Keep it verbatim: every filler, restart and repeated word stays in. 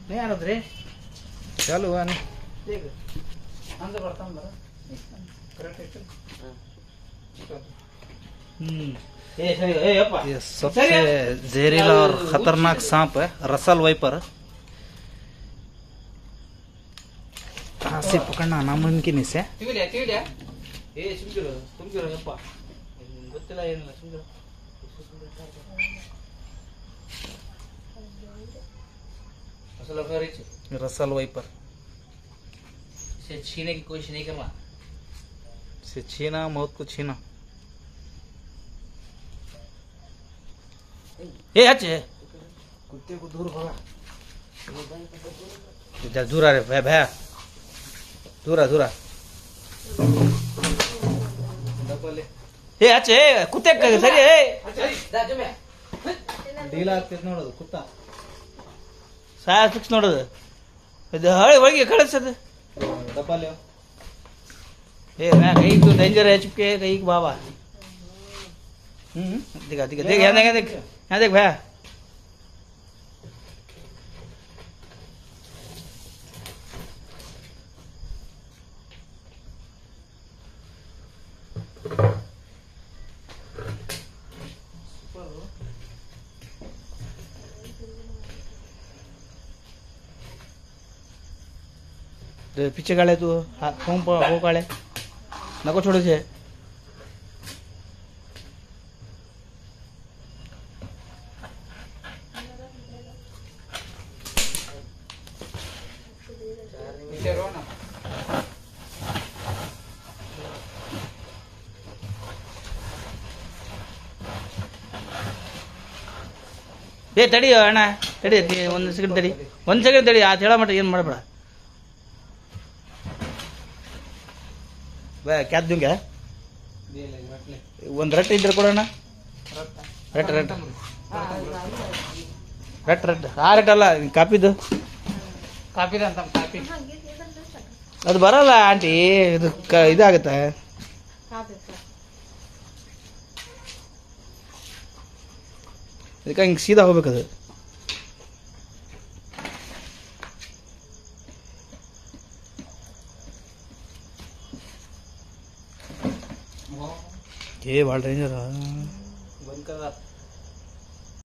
नहीं आ रहा चालू है देख अंदर बढ़ता हूँ बरा करेक्ट हम्म ये सही ए अप्पा ये सबसे जहरीला और खतरनाक सांप है रसल वाइपर कहाँ से पकड़ना नामुमकिन इसे ತಿವಿದ್ಯಾ ತಿವಿದ್ಯಾ ಏ ಸುಮ್ಕಿರು ಸುಮ್ಕಿರು ಅಪ್ಪ ಗೊತ್ತಿಲ್ಲ ಏನಿಲ್ಲ ಸುಮ್ಕಿರು असल अफगार रसल वाइपर से छीने की कोशिश नहीं करना से छीना मौत को छीना ए अच्छे कुत्ते को दूर भगा इधर दूर आ रे भैया भैया दूर आ दूर आ ए अच्छे कुत्ते सरी ए ಡೀಲ್ ಆಗ್ತೈತೆ ನೋಡೋದು ಕುತ್ತ ಸಾಯ ಫಿಕ್ಸ್ ನೋಡೋದು ಇದು ಹಳೆ ಒಳಗೆ ಕಳಿಸದು ಡಬ್ಬಲ್ ए मैं कहीं तो डेंजर है चुपके कहीं बाबा हम्म दिखा दिखा देख यहाँ देख देख यहाँ देख भैया पीछे काढे तू फोन हो काढे नको छोड़े छे ಏ ತಡಿ ಅಣ್ಣ ತಡಿ ಒಂದು ಸೆಕೆಂಡ್ ತಡಿ ಒಂದು ಸೆಕೆಂಡ್ ತಡಿ ಆ ಹೇಳ ಮಟ್ಟ ಏನು ಮಾಡಬೇಡ क्या दूंगा ಒಂದು ರಟ್ ಇದ್ರೆ ಕೊಡೋಣ ರಟ್ ರಟ್ ರಟ್ ರಟ್ ಆ ರಟ್ ಅಲ್ಲ ಕಾಪಿದು ಕಾಪಿದ ಅಂತ ಕಾಪಿ ಅದು ಬರಲ್ಲ ಆಂಟಿ ಇದು ಇದಾಗುತ್ತೆ ಇದಕ್ಕೆ ಹಿಂಗೆ ಸೀದಾ ಹೋಗ್ಬೇಕದು ये भाड़ डेंजर है बंद कर